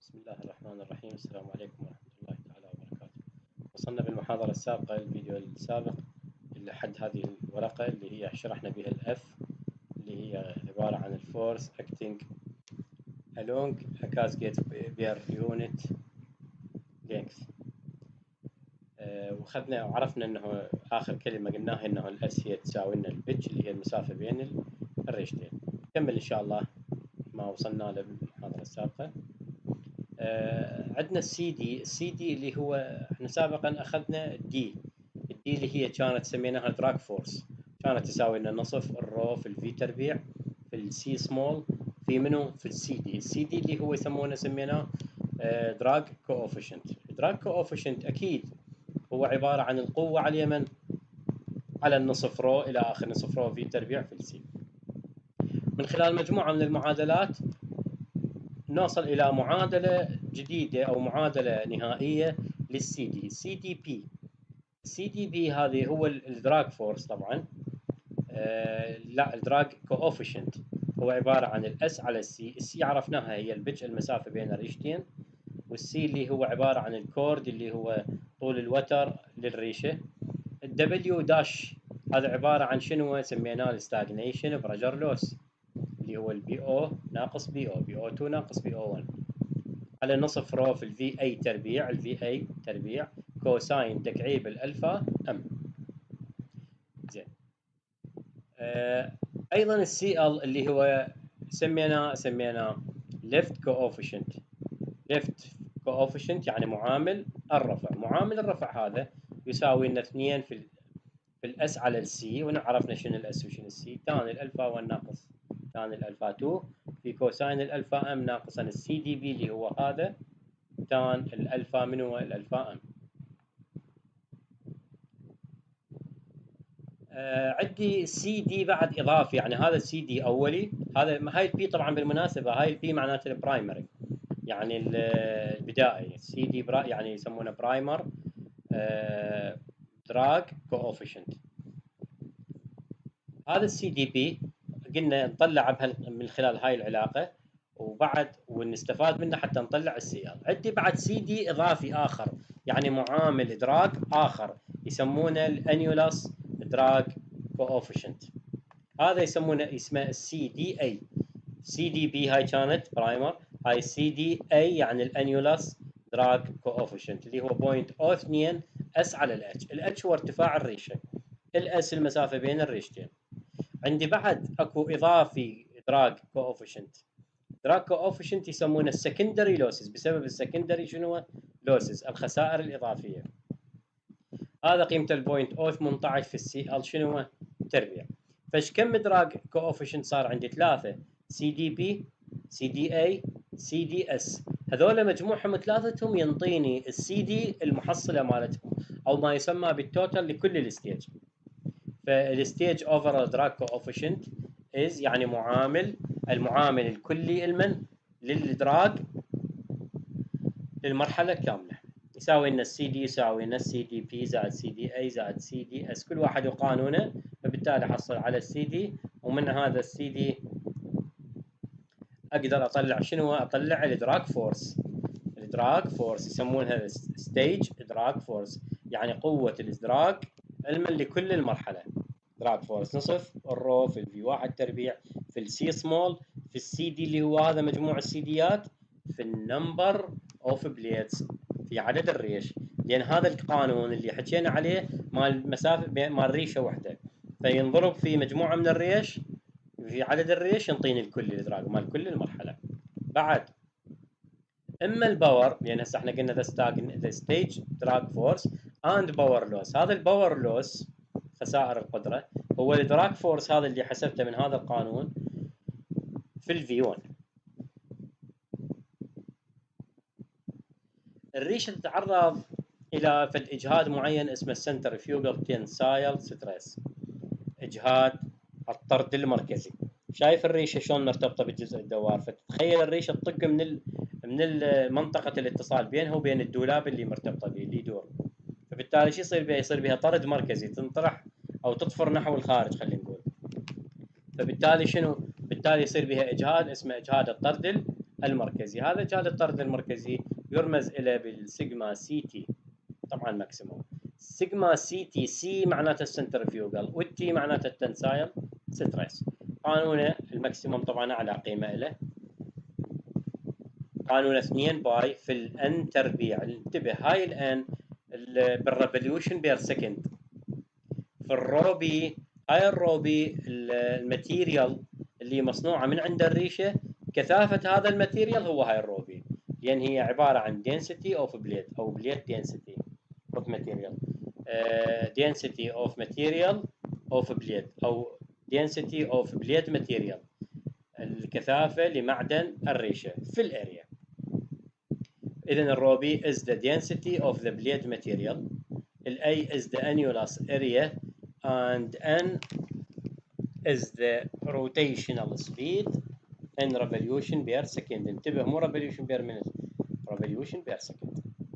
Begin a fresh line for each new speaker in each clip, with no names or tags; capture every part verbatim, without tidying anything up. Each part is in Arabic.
بسم الله الرحمن الرحيم. السلام عليكم ورحمة الله تعالى وبركاته. وصلنا بالمحاضرة السابقة الفيديو السابق إلى حد هذه الورقة اللي هي شرحنا بها الأف، اللي هي عبارة عن الفورس acting along a cascade per unit length. أه وخذنا وعرفنا أنه آخر كلمة قلناها أنه الأس هي تساوي لنا البيتش اللي هي المسافة بين الريشتين. نكمل إن شاء الله ما وصلنا له بالمحاضرة السابقة. آه عندنا السي دي، السي دي اللي هو احنا سابقا اخذنا الدي، الدي اللي هي كانت سميناها دراج فورس، كانت تساوي لنا نصف الرو في الفي تربيع في السي سمول في منو في السي دي. السي دي اللي هو يسمونه سميناه آه دراج كوفيشنت. دراج كوفيشنت اكيد هو عباره عن القوه على اليمن على النصف رو الى اخر نصف رو في تربيع في السي. من خلال مجموعه من المعادلات نوصل إلى معادلة جديدة أو معادلة نهائية للسي دي. السي دي بي، السي دي بي هذه هو الدراج فورس طبعا، آه لا الدراج كوفيشنت هو عبارة عن الاس على السي. السي عرفناها هي البتش المسافة بين الريشتين، والسي اللي هو عبارة عن الكورد اللي هو طول الوتر للريشة. الدبليو داش هذا عبارة عن شنو سميناه الستاجنيشن برجر لوس اللي هو البي او ناقص بي او، بي او اثنين ناقص بي او واحد على نصف رو في الفي اي تربيع، الفي اي تربيع كوساين تكعيب الالفا ام. زين. آه ايضا السي ال اللي هو سميناه سميناه ليفت كوفيشنت. ليفت كوفيشنت يعني معامل الرفع. معامل الرفع هذا يساوي لنا اثنين في في الاس على السي، ونعرفنا شنو الاس وشنو السي. تان الالفا واحد ناقص تان الالفا اثنين في كوساين الالفا ام ناقصا السي دي بي اللي هو هذا تان الالفا من هو الالفا ام. آه عندي سي دي بعد اضافي، يعني هذا السي دي اولي، هذا هاي البي طبعا بالمناسبه هاي البي معناته البرايمري يعني البدائي. السي دي برا يعني يسمونه برايمر آه دراج كوفيشنت. هذا السي دي بي قلنا نطلع من خلال هاي العلاقه، وبعد ونستفاد منه حتى نطلع السي ال. عندي بعد سي دي اضافي اخر يعني معامل ادراج اخر يسمونه الانيولاس دراج كوفيشنت. هذا يسمونه اسمه السي دي اي. سي دي بي هاي كانت برايمر، هاي سي دي اي يعني الانيولاس دراج كوفيشنت اللي هو صفر فاصلة صفر اثنين اس على الاتش. الاتش هو ارتفاع الريشه، الاس المسافه بين الريشتين. عندي بعد اكو اضافي دراج كوفيشنت. دراج كوفيشنت يسمونه السكندري لوسز، بسبب السكندري شنو لوسز الخسائر الاضافيه. هذا قيمته البوينت او ثمانية عشر في السي ال شنو تربيع. فايش كم دراج كوفيشنت صار عندي؟ ثلاثه، سي دي بي، سي دي اي، سي دي اس. هذول مجموعهم ثلاثتهم ينطيني السي دي المحصله مالتهم او ما يسمى بالتوتال لكل الستيج. فالستيج اوفرال دراج كوفيشنت از يعني معامل المعامل الكلي المن للدراج للمرحله كامله، يساوي لنا السي دي يساوي لنا السي دي بي زائد سي دي اي زائد سي دي اس، كل واحد وقانونه. فبالتالي احصل على السي دي، ومن هذا السي دي اقدر اطلع شنو؟ اطلع الدراج فورس. الدراج فورس يسمونها ستيج دراج فورس، يعني قوه الادراج علما لكل المرحله. دراج فورس نصف الرو في الفي واحد تربيع في السي سمول في السي دي اللي هو هذا مجموع السيديات في النمبر اوف بليدز في عدد الريش، لان هذا القانون اللي حكينا عليه مال مسافه مال ريشه واحده، فينضرب في مجموعه من الريش في عدد الريش ينطيني الكل الادراج مال كل المرحله. بعد اما الباور، لان هسه احنا قلنا ذا ستيج دراج فورس اند باور لوس. هذا الباور لوس خسائر القدره هو الدراج فورس هذا اللي حسبته من هذا القانون في الفي واحد. الريشه تتعرض الى فد اجهاد معين اسمه السنترفيوجال تنسايل ستريس، اجهاد الطرد المركزي. شايف الريشه شلون مرتبطه بالجزء الدوار؟ فتتخيل الريشه تطق من ال... من منطقه الاتصال بينها وبين الدولاب اللي مرتبطه به اللي يدور، فبالتالي شو يصير بها؟ يصير بها طرد مركزي، تنطرح او تطفر نحو الخارج خلينا نقول. فبالتالي شنو؟ بالتالي يصير بها اجهاد اسمه اجهاد الطرد المركزي. هذا جهة الطرد المركزي يرمز إلى بالسيجما سي تي، طبعا ماكسيموم. سيجما سي تي، سي معناته السنترفيوجل والتي معناته التنسايل ستريس. قانون الماكسيموم طبعا أعلى قيمة له، قانون اثنين باي في الان تربيع. انتبه هاي الان بالريفوليوشن بير سكند. في الروبي، هاي الروبي الماتيريال اللي مصنوعه من عند الريشه، كثافه هذا الماتيريال هو هاي الروبي، لان هي عباره عن density of blade او blade density of material. uh, density of material of blade او density of blade material، الكثافه لمعدن الريشه في الاريا. إذن الروبي is the density of the blade material. A is the annulus area and N is the rotational speed in revolution per second. انتبه مو revolution per minute، revolution per second.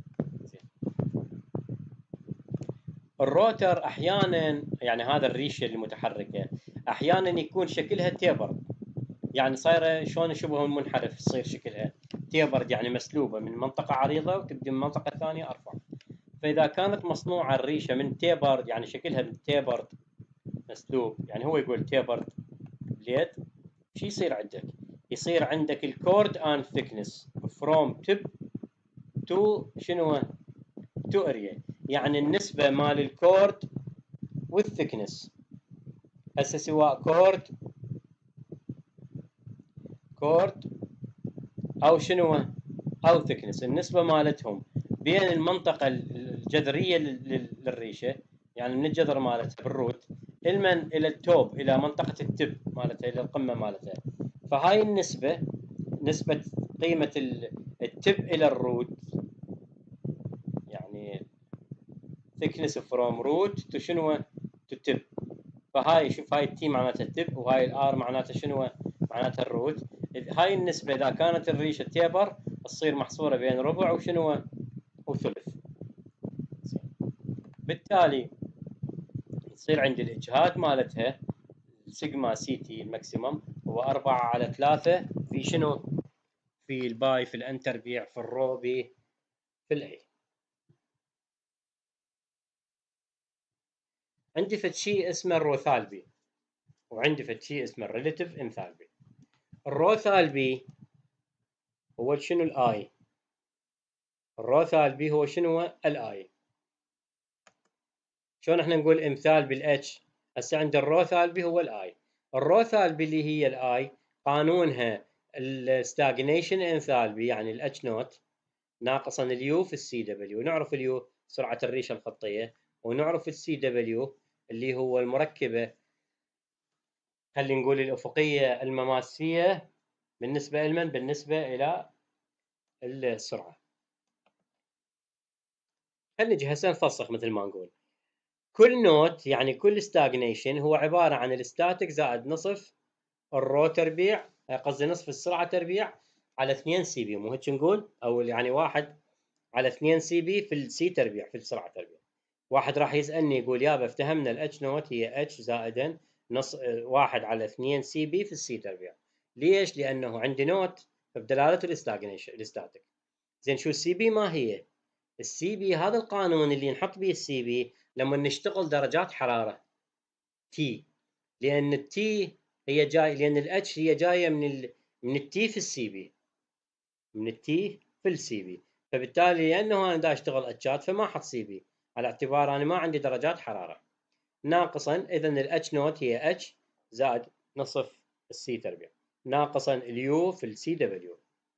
الروتر أحيانا، يعني هذا الريشة المتحركة أحيانا يكون شكلها تيبر، يعني صايرة شلون شبه منحرف، تصير شكلها تيبرد يعني مسلوبة من منطقة عريضة وتبدي من منطقة ثانية أرفع. فإذا كانت مصنوعة الريشة من تيبرد، يعني شكلها من تيبرد مسلوب، يعني هو يقول تيبرد بليد، شو يصير عندك؟ يصير عندك الكورد ان ثيكنس فروم تب تو شنو؟ تو اريا، يعني النسبة مال الكورد والثيكنس. هسه سواء كورد كورد او شنو او ثيكنس، النسبة مالتهم بين المنطقة الجذرية للريشة، يعني من الجذر مالتها بالروت المن الى التوب، الى منطقة التب مالتها، الى القمة مالتها. فهاي النسبة، نسبة قيمة التب الى الروت، يعني thickness from root to شنو to tip. فهاي شوف، هاي التي معناتها التب، وهاي الار معناتها شنو؟ معناتها الروت. هاي النسبة إذا كانت الريشة تيبر تصير محصورة بين ربع وشنو وثلث. بالتالي يصير عندي الإجهاد مالتها سيجما سي تي الماكسيمم هو أربعة على ثلاثة في شنو؟ في الباي في الان تربيع في الروبي في الاي. عندي فد شيء اسمه الروثالبي، وعندي فد شيء اسمه الريليتيف انثالبي. الروثالبي هو شنو؟ الاي. الروثالبي هو شنو؟ الاي. شلون احنا نقول امثال بالاتش؟ هسه عند الروثالبي هو الاي. الروثالبي اللي هي الاي قانونها الستاجنيشن انثالبي، يعني الاتش نوت ناقصا اليو في السي دبليو. نعرف اليو سرعة الريشة الخطية، ونعرف السي دبليو اللي هو المركبة، خلينا نقول الأفقية المماسية بالنسبة لمن؟ بالنسبة إلى السرعة. خلينا نجي هسه نفسخ مثل ما نقول. كل نوت يعني كل ستاجنيشن هو عبارة عن الستاتيك زائد نصف الرو تربيع، قصدي نصف السرعة تربيع على اثنين سي بي، مو هيك نقول؟ أو يعني واحد على اثنين سي بي في السي تربيع في السرعة تربيع. واحد راح يسألني يقول يابا افتهمنا الاتش نوت هي اتش زائدا نص واحد على اثنين سي بي في السي تربيع. ليش؟ لأنه عندي نوت بدلالته الاستاجنيشن الاستاتيك. زين شو السي بي؟ ما هي السي بي؟ هذا القانون اللي نحط به السي بي لما نشتغل درجات حرارة تي، لأن التي هي جاي، لأن الاتش هي جاية من ال من التي في السي بي، من التي في السي بي. فبالتالي لأنه أنا دا أشتغل اتشات فما أحط سي بي على اعتبار أنا ما عندي درجات حرارة. ناقصا إذن الاتش نوت هي اتش زائد نصف السي تربيع ناقصا اليو في السي دبليو.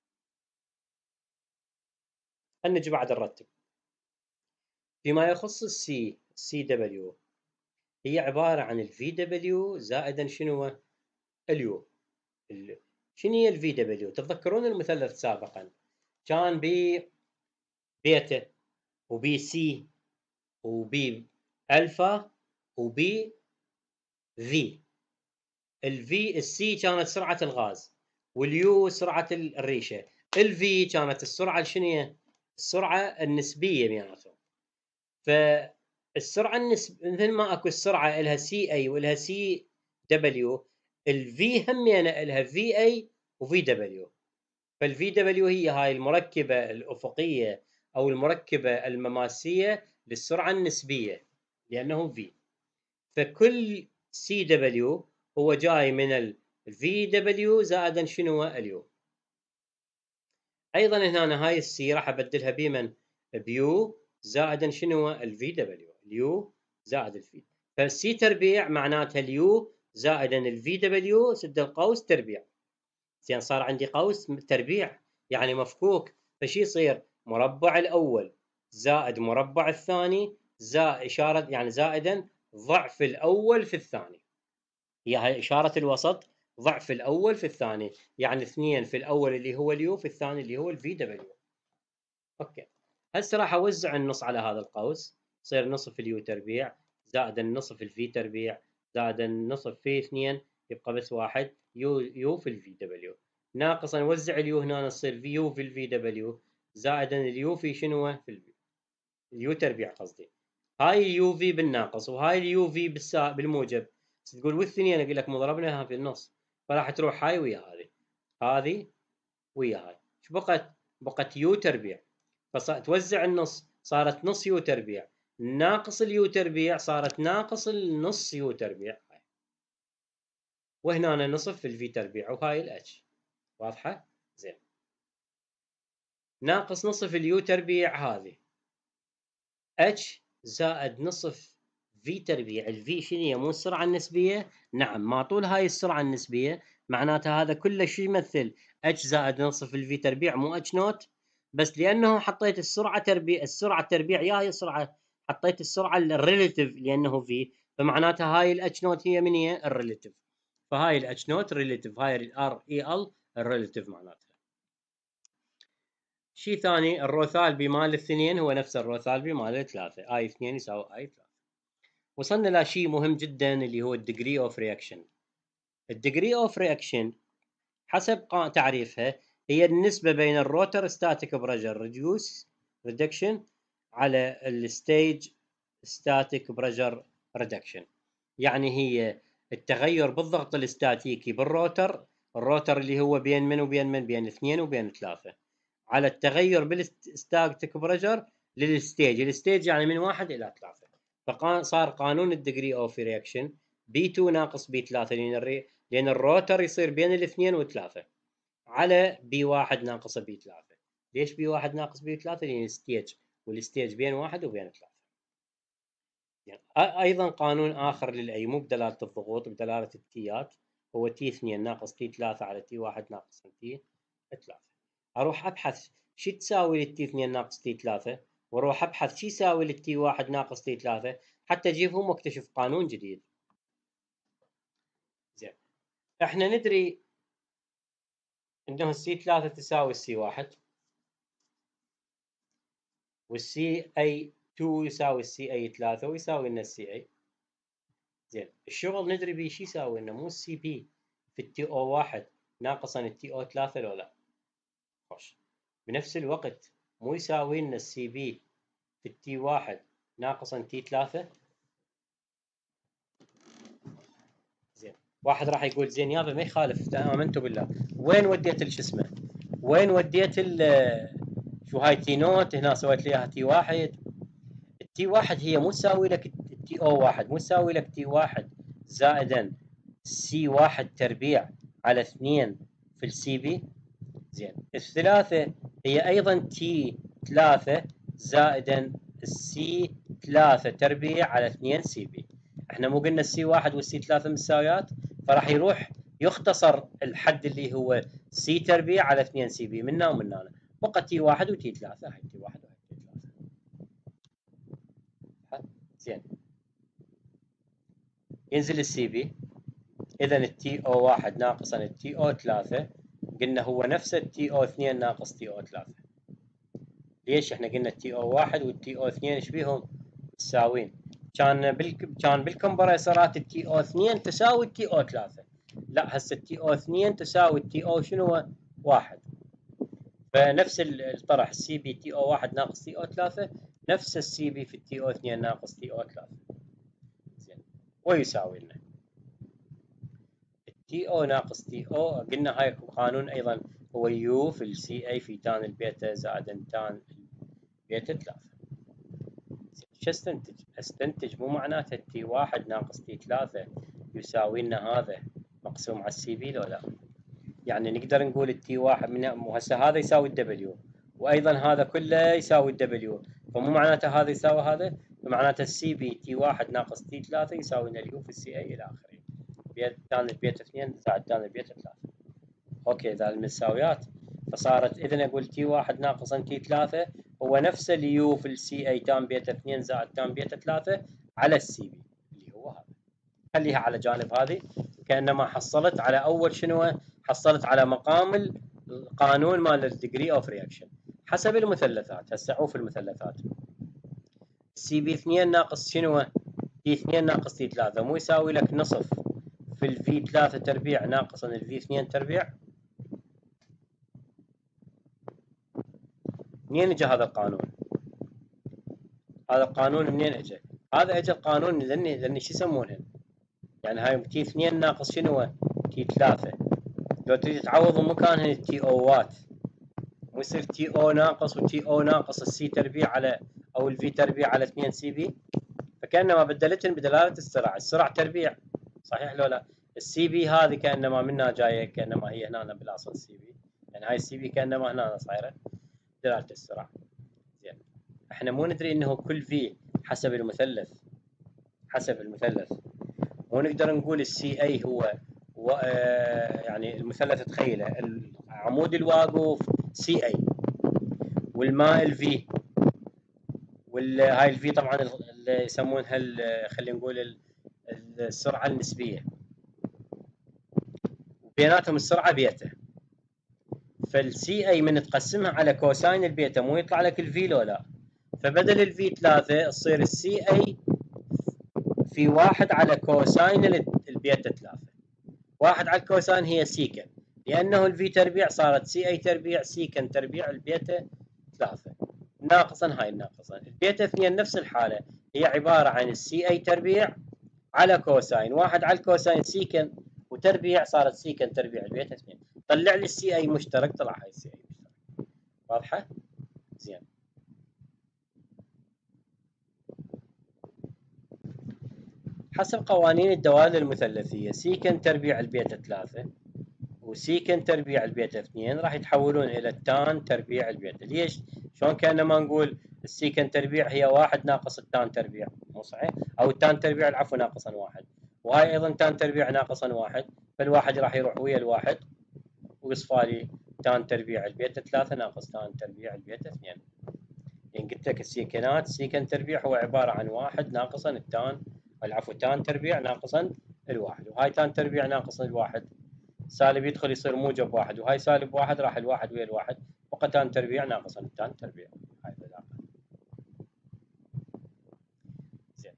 نجي بعد نرتب. فيما يخص السي سي دبليو هي عبارة عن الفي دبليو زائدا شنو؟ اليو. شنو هي الفي دبليو؟ تتذكرون المثلث سابقا كان بي بيتا وبي سي وبي الفا وبي في. الفي السي كانت سرعة الغاز، واليو سرعة الريشة، الفي كانت السرعة شنو؟ السرعة النسبية بيناتهم. فالسرعة النسبية مثل ما اكو السرعة لها سي اي ولها سي دبليو، الفي همينة لها في اي وفي دبليو. فالفي دبليو هي هاي المركبة الأفقية أو المركبة المماسية للسرعة النسبية لأنه في، فكل سي دبليو هو جاي من الفي دبليو زائدا شنو اليو. أيضا هنا هاي السي راح أبدلها بمن بيو زائدا شنو الفي دبليو، اليو زائد الفي، فالسي تربيع معناتها اليو زائدا الفي دبليو سد القوس تربيع. زين صار عندي قوس تربيع يعني مفكوك، فشي يصير مربع الأول زائد مربع الثاني زائد إشارة يعني زائدا ضعف الأول في الثاني، هي هاي إشارة الوسط ضعف الأول في الثاني، يعني اثنين في الأول اللي هو اليو في الثاني اللي هو الفي دبليو. أوكي هسه راح أوزع النص على هذا القوس، يصير نصف اليو تربيع زائد النصف الفي تربيع زائد النصف في اثنين يبقى بس واحد يو يو في الفي دبليو، ناقصا نوزع اليو هنا تصير في يو في الفي دبليو زائدا اليو في شنو في الفي اليو تربيع قصدي، هاي اليو في بالناقص وهاي اليو في بالموجب، تقول والثنين اقول لك مضربناها في النص فراح تروح هاي ويا هذه، هذه ويا هاي، شو بقت؟ بقت يو تربيع، فتوزع النص صارت نص يو تربيع ناقص اليو تربيع صارت ناقص النص يو تربيع، وهنا نصف الفي تربيع وهاي الاتش واضحه؟ زين ناقص نصف اليو تربيع هذه اتش زائد نصف في تربيع، الفي شنو هي مو السرعه النسبيه؟ نعم ما طول هاي السرعه النسبيه معناتها هذا كله شو يمثل؟ اتش زائد نصف الفي تربيع مو اتش نوت، بس لانه حطيت السرعه تربيع السرعه التربيع يا هي السرعه حطيت السرعه الريليتيف لانه في، فمعناتها هاي الاتش نوت هي من هي الريليتيف، فهاي الاتش نوت ريليتيف هاي الار اي ال الريليتيف معناتها. شيء ثاني الروثالبي مال الاثنين هو نفس الروثالبي مال الثلاثه، اي اثنين يساوي اي ثلاثه. وصلنا لشيء مهم جدا اللي هو الديجري اوف رياكشن. الديجري اوف رياكشن حسب تعريفها هي النسبة بين الروتر ستاتيك بريشر ريديوس ريدكشن على الستيج ستاتيك بريشر ريدكشن، يعني هي التغير بالضغط الاستاتيكي بالروتر، الروتر اللي هو بين من وبين من بين اثنين وبين ثلاثة، على التغير بالستاتيك بريشر للستيج، الستيج يعني من واحد إلى ثلاثة، فصار قانون الديجري اوف رياكشن بي اثنين ناقص بي ثلاثة لأن الري لأن الروتر يصير بين الاثنين والثلاثة على بي واحد ناقص بي ثلاثة. ليش بي واحد ناقص بي ثلاثة؟ لأن الستيج والستيج بين واحد وبين ثلاثة. يعني أيضا قانون آخر للأي مو بدلالة الضغوط بدلالة التيات هو تي اثنين ناقص تي ثلاثة على تي واحد ناقص تي ثلاثة. أروح أبحث شو تساوي للتي اثنين ناقص تي ثلاثة وأروح أبحث شو يساوي للتي واحد ناقص تي ثلاثة حتى أجيبهم واكتشف قانون جديد. زين احنا ندري انه السي ثلاثة تساوي السي واحد والسي اي اثنين يساوي السي اي ثلاثة ويساوي لنا السي اي. زين الشغل ندري بيه شو يساوي لنا مو السي بي في التي او واحد ناقصا التي او ثلاثة لو لا؟ خوش بنفس الوقت مو يساوي لنا السي بي في التي واحد ناقصا تي ثلاثة؟ زين واحد راح يقول زين يابا ما يخالف امنتوا بالله وين وديت شو اسمه وين وديت شو هاي تي نوت هنا سويت لي اياها تي واحد، التي واحد هي مو تساوي لك التي او واحد مو تساوي لك تي واحد زائدا سي واحد تربيع على اثنين في السي بي. زين الثلاثة هي ايضا تي ثلاثة زائدا السي ثلاثة تربيع على اثنين سي بي، احنا مو قلنا السي واحد والسي ثلاثة مساويات، فراح يروح يختصر الحد اللي هو سي تربيع على اثنين سي بي منا ومن هنا، بقى تي واحد وتي ثلاثة، هاي تي واحد وهاي تي ثلاثة. زين ينزل السي بي، اذا التي او واحد ناقصا التي او ثلاثة قلنا هو نفس التي او اثنين ناقص تي او ثلاثة. ليش احنا قلنا التي او واحد والتي او اثنين ايش بيهم؟ متساويين، كان بال كان بالكمبريسرات التي او اثنين تساوي التي او ثلاثة، لا هسه التي او اثنين تساوي التي او شنو؟ واحد، فنفس الطرح السي بي تي او واحد ناقص تي او ثلاثة نفس السي بي في التي او اثنين ناقص تي او ثلاثة. زين ويساوي لنا تي او ناقص تي او، قلنا هاي قانون ايضا هو يو في السي اي في تان البيتا زائد تان البيتا ثلاثة. شو استنتج؟ استنتج مو معناته تي واحد ناقص تي ثلاثة يساوي لنا هذا مقسوم على السي بي لو لا؟ يعني نقدر نقول التي واحد من هسه هذا يساوي الدبليو، وايضا هذا كله يساوي الدبليو، فمو معناته هذا يساوي هذا، فمعناته السي بي تي واحد ناقص تي ثلاثة يساوي لنا اليو في السي اي الى اخره. بيت تان البيت اثنين زائد تان البيت ثلاثة. اوكي ذا المساويات، فصارت اذا اقول تي واحد ناقص تي ثلاثة هو نفس اليو في السي اي تان بيت اثنين زائد تان بيت ثلاثة على السي بي اللي هو هذا. خليها على جانب هذه، كانما حصلت على اول شنو؟ حصلت على مقام القانون مال الديجري اوف رياكشن حسب المثلثات. هسه عوف المثلثات، سي بي اثنين ناقص شنو؟ تي اثنين ناقص تي ثلاثة مو يساوي لك نصف في الفي ثلاثة تربيع ناقصا الفي اثنين تربيع؟ منين اجى هذا القانون؟ هذا القانون منين اجى؟ هذا اجى القانون لاني لاني شو يسمونهن؟ يعني هاي تي اثنين ناقص شنو؟ تي ثلاثة، لو تريد تعوض مكانهن التي اوات مو يصير تي او ناقص وتي او ناقص السي تربيع على او الفي تربيع على اثنين سي بي، فكانما بدلتهن بدلاله السرعه، السرعه تربيع صحيح لو لا؟ السي بي هذه كانما منها جايه كانما هي هنا بالاصل السي بي، يعني هاي السي بي كانما هنا صايره دلاله السرعه. زين احنا مو ندري انه كل في حسب المثلث، حسب المثلث مو نقدر نقول السي اي هو و آه يعني المثلث تخيله العمود الواقف سي اي والماء الفي والهاي الفي طبعا اللي يسمونها خلينا نقول السرعه النسبيه وبيناتهم السرعه بيتا، فالسي اي من تقسمها على كوساين البيتا مو يطلع لك الفي لو لا؟ فبدل الفي ثلاثة تصير السي اي في واحد على كوساين البيتا ثلاثة، واحد على الكوساين هي سيكن، لانه الفي تربيع صارت سي اي تربيع سيكن تربيع البيتا ثلاثة ناقصا هاي الناقصا، البيتا اثنين نفس الحاله هي عباره عن السي اي تربيع على كوساين، واحد على الكوساين سيكن وتربيع صارت سيكن تربيع البيتا اثنين، طلع لي السي اي مشترك، طلع هاي السي اي مشترك. واضحه؟ زين. حسب قوانين الدوال المثلثيه سيكن تربيع البيتا ثلاثة وسيكن تربيع البيتا اثنين راح يتحولون الى التان تربيع البيتا. ليش؟ شلون كانما نقول السيكن تربيع هي واحد ناقص التان تربيع، مو صحيح؟ او التان تربيع العفو ناقصا واحد، وهاي ايضا تان تربيع ناقصا واحد، فالواحد راح يروح ويا الواحد ويصفى تان تربيع البيتا ثلاثة ناقص تان تربيع البيتا اثنين. يعني قلت لك السيكنات سيكن تربيع هو عباره عن واحد ناقصا التان العفو تان تربيع ناقصا الواحد، وهاي تان تربيع ناقصا الواحد سالب يدخل يصير موجب واحد، وهاي سالب واحد راح الواحد ويا الواحد بقى تان تربيع ناقصا التان تربيع. هاي العلاقه. زين.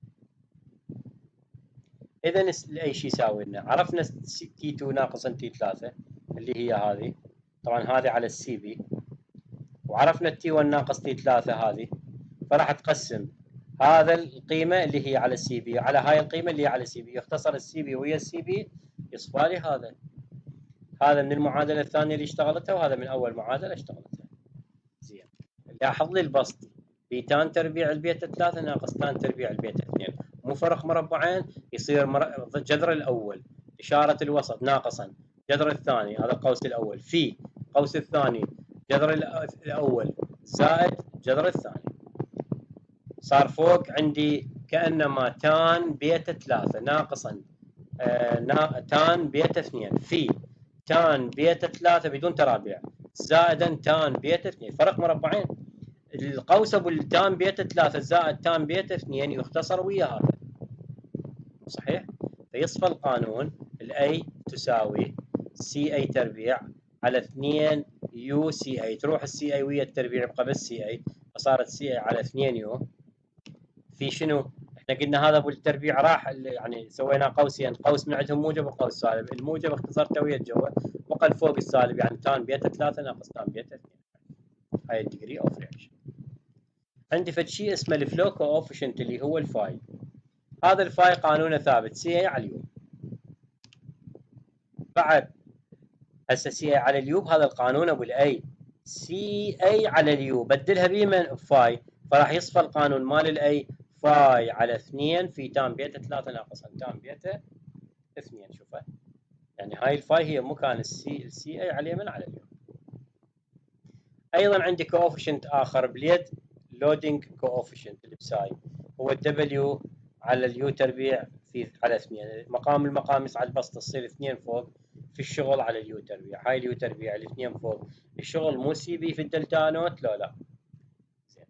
اذا اي شيء يساوي لنا عرفنا تي اثنين ناقصا تي ثلاثة اللي هي هذه، طبعا هذه على السي بي، وعرفنا تي واحد ناقص تي ثلاثة هذه، فراح تقسم هذا القيمه اللي هي على السي بي على هاي القيمه اللي هي على السي بي، يختصر السي بي ويا السي بي يصفى لي هذا. هذا من المعادله الثانيه اللي اشتغلتها وهذا من اول معادله اشتغلتها. زين. لاحظ لي البسط في تان تربيع البيتا ثلاثة ناقص تان تربيع البيتا اثنين، مو فرق مربعين يصير مر... جذر الاول اشاره الوسط ناقصا جذر الثاني، هذا القوس الاول في قوس الثاني جذر الاول زائد جذر الثاني، صار فوق عندي كانما تان بيتا ثلاثة ناقصا آه تان بيتا اثنين في تان بيتا ثلاثة بدون ترابيع زائدا تان بيتا اثنين، فرق مربعين، القوس ابو التان بيتا ثلاثة زائد تان بيتا اثنين يختصر ويا هذا صحيح؟ فيصفى القانون الاي تساوي سي اي تربيع على اثنين يو سي اي، تروح السي اي ويا التربيع يبقى بس سي اي، فصارت سي اي على اثنين يو في شنو؟ احنا قلنا هذا ابو التربيع راح يعني سوينا قوسين، قوس من عندهم موجب وقوس سالب، الموجب اختصرته ويا الجوا بقى الفوق السالب، يعني تان بيتا ثلاثة ناقص تان بيتا اثنين. هاي الديجري اوف رياكشن. عندي فد شيء اسمه الفلو كوفيشنت اللي هو الفاي، هذا الفاي قانونه ثابت سي اي على اليو. بعد هسه سي اي على اليو بهذا القانون ابو الاي، سي اي على اليو بدلها بمن؟ بفاي، فراح يصفى القانون مال الاي فاي على اثنين في تان بيتا ثلاثة ناقص تان بيتا اثنين. شوفها يعني هاي الفاي هي مكان السي السي اي على اليمين على اليمين. ايضا عندي كوفيشنت اخر باليد، لودينج كوفيشنت اللي بساي، هو الدبليو على اليو تربيع في على اثنين، مقام المقام يصعد بسط تصير اثنين فوق في الشغل على اليو تربيع، هاي اليو تربيع الاثنين فوق الشغل مو سي بي في الدلتا نوت، لا لا زين.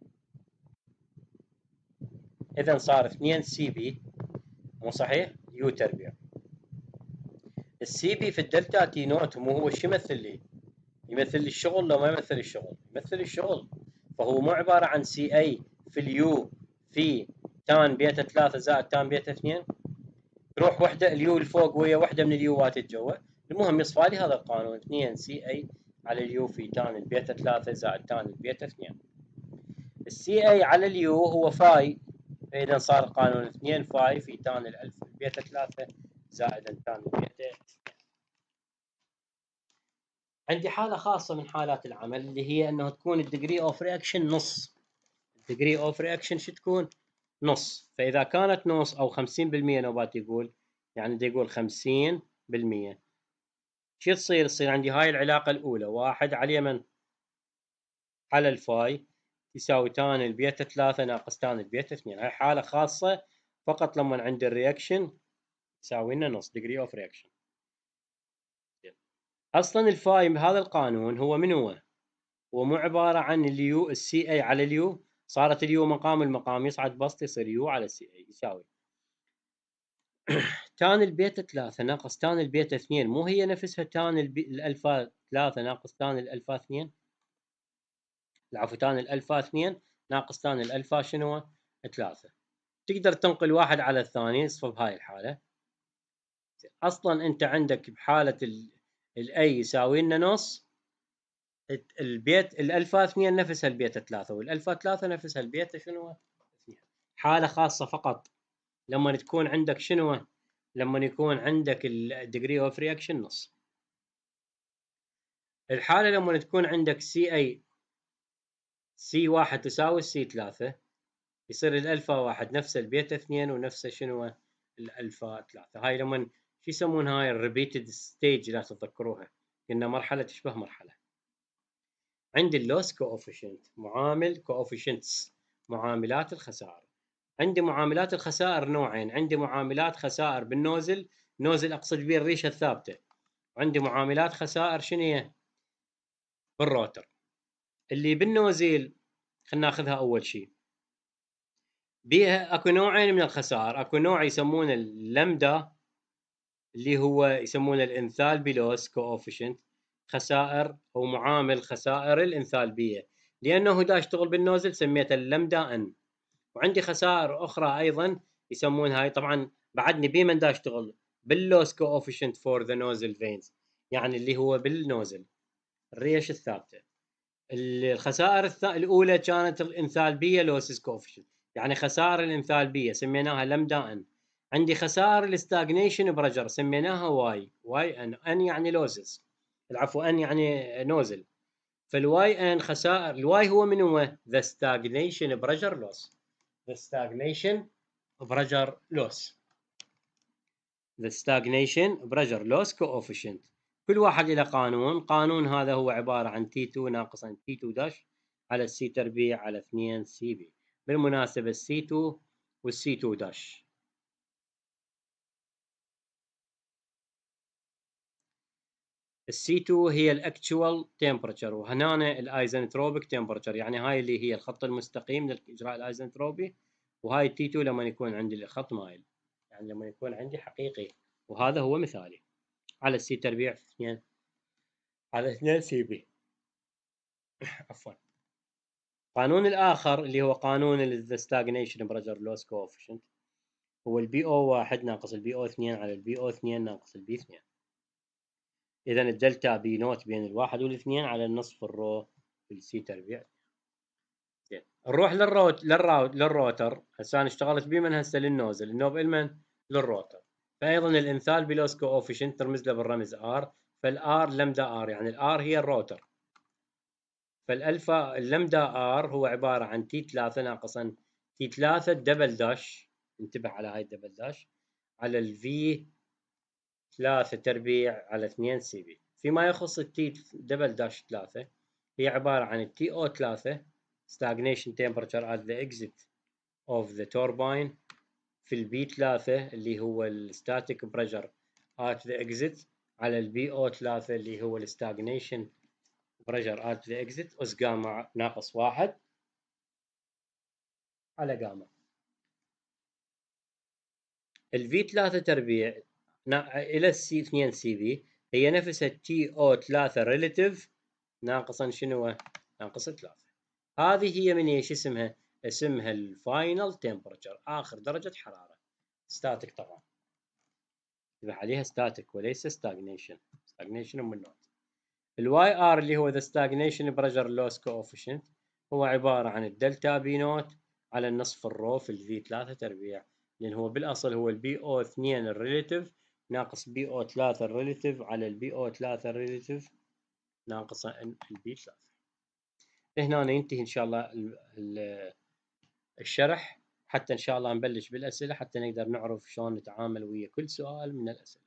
اذا صار اثنين سي بي مو صحيح يو تربيع. السي بي في الدلتا تي نوت مو هو شو يمثل لي؟ يمثل لي الشغل لو ما يمثل الشغل؟ يمثل الشغل، فهو مو عباره عن سي اي في اليو في تان بيتا ثلاثة زائد تان بيتا اثنين، تروح وحده اليو الفوق ويا وحده من اليوات الجوا، المهم يصفى لي هذا القانون اثنين سي اي على اليو في تان البيتا ثلاثة زائد تان البيتا اثنين. السي اي على اليو هو فاي، فاذا صار القانون اثنين فاي في تان الالف البيتا ثلاثة زائد تان البيتا. عندي حالة خاصة من حالات العمل اللي هي انه تكون الديجري اوف رياكشن نص. الديجري اوف رياكشن شو تكون؟ نص، فاذا كانت نص او خمسين بالمئة نوبات يقول، يعني بدي يقول خمسين بالمئة، شو تصير؟ تصير عندي هاي العلاقة الاولى واحد على اليمن على الفاي يساوي تان البيتا ثلاثة ناقص تان البيتا اثنين. هاي حالة خاصة فقط لما عندي الرياكشن يساوي لنا نص ديجري اوف رياكشن. اصلا الفاي بهذا القانون هو من هو؟ هو مو عبارة عن اليو السي اي على اليو، صارت اليو مقام المقام يصعد بسط يصير يو على سي اي يساوي تان البيتا ثلاثة ناقص تان البيتا اثنين، مو هي نفسها تان الالفا ثلاثة ناقص تان الالفا اثنين؟ العفو تان الالفا اثنين ناقص تان الالفا شنو؟ ثلاثة. تقدر تنقل واحد على الثاني يصفى بهاي الحالة. اصلا انت عندك بحالة الاي يساوي لنا نص، البيت الالفا اثنين نفسها البيتا ثلاثة والالفا ثلاثة نفسها البيتا شنو؟ اثنين. حالة خاصة فقط لما تكون عندك شنو؟ لما يكون عندك الديجري اوف رياكشن نص. الحالة لما تكون عندك سي اي سي واحد تساوي سي ثلاثة، يصير الالفا واحد نفس البيتا اثنين ونفس شنو؟ الالفا ثلاثة. هاي لما شو يسمون هاي الريبيتد ستيج، لا تتذكروها، قلنا مرحلة تشبه مرحلة. عندي اللوس كوفيشنت، معامل كوفيشنتس، معاملات الخسائر. عندي معاملات الخسائر نوعين، عندي معاملات خسائر بالنوزل، نوزل اقصد به الريشه الثابته، وعندي معاملات خسائر شنو هي؟ بالروتر. اللي بالنوزل خلينا ناخذها اول شيء، بيها اكو نوعين من الخسائر، اكو نوع يسمونه اللمدا اللي هو يسمونه الانثالبي لوس كوفيشنت، خسائر او معامل خسائر الانثالبيه، لانه دا يشتغل بالنوزل سميته اللمدا ان. وعندي خسائر اخرى ايضا يسمون هاي، طبعا بعدني بمن دا يشتغل باللوس كوفيشنت فور ذا نوزل فينز، يعني اللي هو بالنوزل الريش الثابته. الخسائر الاولى كانت الانثالبيه لوسز كوفيشنت، يعني خسائر الانثالبيه سميناها لمدا ان. عندي خسائر الاستاجنيشن برجر سميناها واي، واي ان، ان يعني لوسز، العفو ان يعني نوزل، فالواي ان خسائر. الواي هو من هو؟ ذا ستاجنيشن برجر لوس، the stagnation pressure loss the stagnation pressure loss coefficient. كل واحد له قانون، قانون هذا هو عبارة عن تي اثنين ناقص عن تي اثنين داش على السي تربيع على اثنين سي بي. بالمناسبة السي اثنين والسي اثنين داش، السي اثنين هي الاكتشوال تمبرتشر، وهنا الايزنتروبيك تمبرتشر، يعني هاي اللي هي الخط المستقيم لاجراء الايزنتروبي، وهاي تي اثنين لما يكون عندي الخط مايل، يعني لما يكون عندي حقيقي، وهذا هو مثالي على السي تربيع في اثنين على اثنين سي بي. عفوا. القانون الاخر اللي هو قانون الستاجنيشن بريشر لوس كوفيشنت هو البي او واحد ناقص البي او اثنين على البي او اثنين ناقص البي اثنين. اذا الدلتا بي نوت بين الواحد والاثنين على النصف الرو في السي تربيع. زين نروح للروت للراوت للروتر. هسه انا اشتغلت بمن هسه للنوزل، النوب المن للروتر، فايضا الانثالبي لوس كوفيشنت ترمز له بالرمز ار، فالار لمدا ار يعني الار هي الروتر، فالالفا اللمدا ار هو عباره عن تي ثلاثة ناقصا تي ثلاثة دبل داش، انتبه على هاي الدبل داش، على الفي ثلاثة تربيع على اثنين سي بي. فيما يخص التي دبل داش ثلاثة هي عباره عن التي او ثلاثة stagnation temperature at the exit of the turbine في البي ثلاثة اللي هو الستاتيك بريشر at the exit على البي او ثلاثة اللي هو الستاجنيشن بريشر at the exit اس جاما ناقص واحد على جاما. الفي ثلاثة تربيع الى السي اثنين سي في هي نفسها تي او ثلاثة ريليتيف ناقصا شنو؟ ناقص ثلاثة. هذه هي من ايش اسمها؟ اسمها الفاينل تمبرتشر، اخر درجة حرارة. ستاتيك طبعا يبقى عليها ستاتيك وليس ستاجنيشن، ستاجنيشن من النوع. الواي ار اللي هو ذا ستاجنيشن بريشر لوس كوفيشنت هو عبارة عن الدلتا بي نوت على النصف الرو في الفي ثلاثة تربيع، لأن هو بالأصل هو البي او اثنين الريليتيف ناقص بي او ثلاثة الريليتيف على البي او ثلاثة الريليتيف ناقص البي ثلاثة. هنا ينتهي إن شاء الله الشرح، حتى إن شاء الله نبلش بالأسئلة حتى نقدر نعرف شلون نتعامل ويا كل سؤال من الأسئلة.